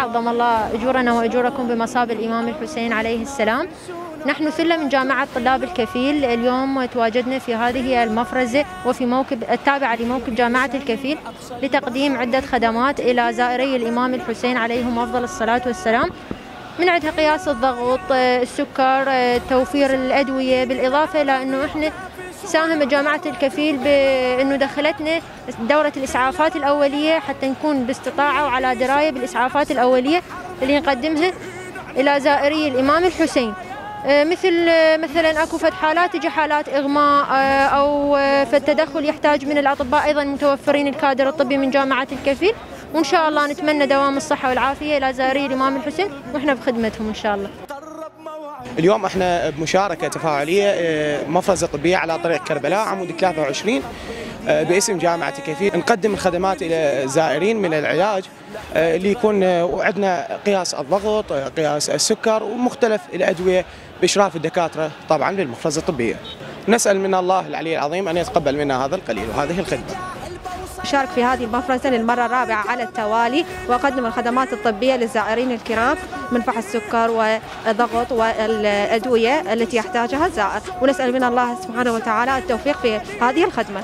عظم الله أجورنا وأجوركم بمصاب الإمام الحسين عليه السلام. نحن ثلة من جامعة طلاب الكفيل، اليوم تواجدنا في هذه المفرزة وفي موكب التابعة لموكب جامعة الكفيل لتقديم عدة خدمات إلى زائري الإمام الحسين عليهم أفضل الصلاة والسلام، من عندها قياس الضغط، السكر، توفير الأدوية، بالإضافة إلى أنه إحنا ساهم جامعة الكفيل بأنه دخلتنا دورة الإسعافات الأولية حتى نكون باستطاعة وعلى دراية بالإسعافات الأولية اللي نقدمها إلى زائري الإمام الحسين، مثلا اكو فد حالات تجي حالات اغماء او فد تدخل يحتاج من الاطباء، ايضا متوفرين الكادر الطبي من جامعه الكفيل، وان شاء الله نتمنى دوام الصحه والعافيه الى زائري الامام الحسين واحنا بخدمتهم ان شاء الله. اليوم احنا بمشاركه تفاعليه مفرزه طبيه على طريق كربلاء عمود 23 باسم جامعه الكفيل، نقدم الخدمات الى الزائرين من العلاج اللي يكون عندنا قياس الضغط، قياس السكر ومختلف الادويه باشراف الدكاتره طبعا للمفرزه الطبيه. نسال من الله العلي العظيم ان يتقبل منا هذا القليل وهذه الخدمه. أشارك في هذه المفرزة للمرة الرابعة على التوالي، وأقدم الخدمات الطبية للزائرين الكرام من فحص السكر والضغط والأدوية التي يحتاجها الزائر، ونسأل من الله سبحانه وتعالى التوفيق في هذه الخدمة.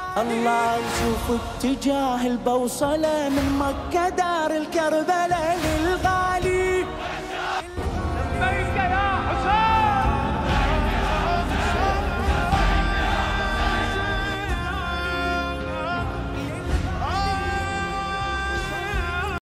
الله يشوف اتجاه البوصلة من مكة دار الكربلاء.